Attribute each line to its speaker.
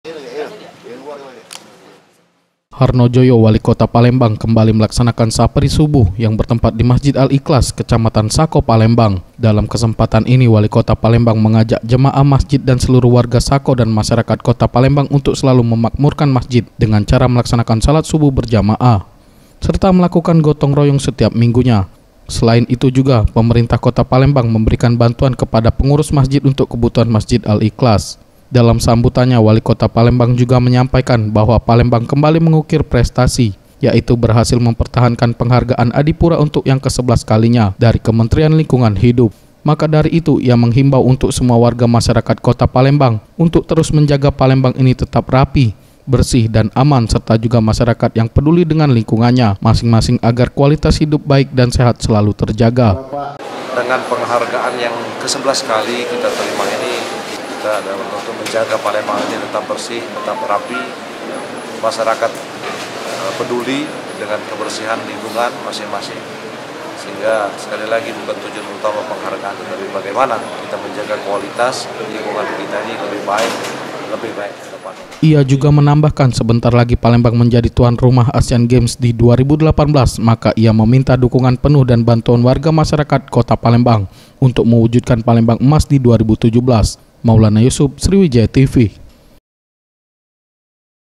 Speaker 1: Harnojoyo, Wali Kota Palembang, kembali melaksanakan saperi subuh yang bertempat di Masjid Al-Ikhlas, Kecamatan Sako, Palembang. Dalam kesempatan ini, Wali Kota Palembang mengajak jemaah masjid dan seluruh warga Sako dan masyarakat Kota Palembang untuk selalu memakmurkan masjid dengan cara melaksanakan salat subuh berjamaah, serta melakukan gotong royong setiap minggunya. Selain itu juga, pemerintah Kota Palembang memberikan bantuan kepada pengurus masjid untuk kebutuhan Masjid Al-Ikhlas. Dalam sambutannya, Wali Kota Palembang juga menyampaikan bahwa Palembang kembali mengukir prestasi, yaitu berhasil mempertahankan penghargaan Adipura untuk yang ke-11 kalinya dari Kementerian Lingkungan Hidup. Maka dari itu, ia menghimbau untuk semua warga masyarakat Kota Palembang untuk terus menjaga Palembang ini tetap rapi, bersih dan aman, serta juga masyarakat yang peduli dengan lingkungannya masing-masing agar kualitas hidup baik dan sehat selalu terjaga.
Speaker 2: Dengan penghargaan yang ke-11 kali kita terima ini, kita adalah untuk menjaga Palembang ini tetap bersih, tetap rapi, masyarakat peduli dengan kebersihan lingkungan masing-masing. Sehingga sekali lagi bukan tujuan utama penghargaan, tetapi bagaimana kita menjaga kualitas lingkungan kita ini lebih baik ke depan.
Speaker 1: Ia juga menambahkan sebentar lagi Palembang menjadi tuan rumah Asian Games di 2018, maka ia meminta dukungan penuh dan bantuan warga masyarakat Kota Palembang untuk mewujudkan Palembang Emas di 2017. Maulana Yusuf, Sriwijaya TV.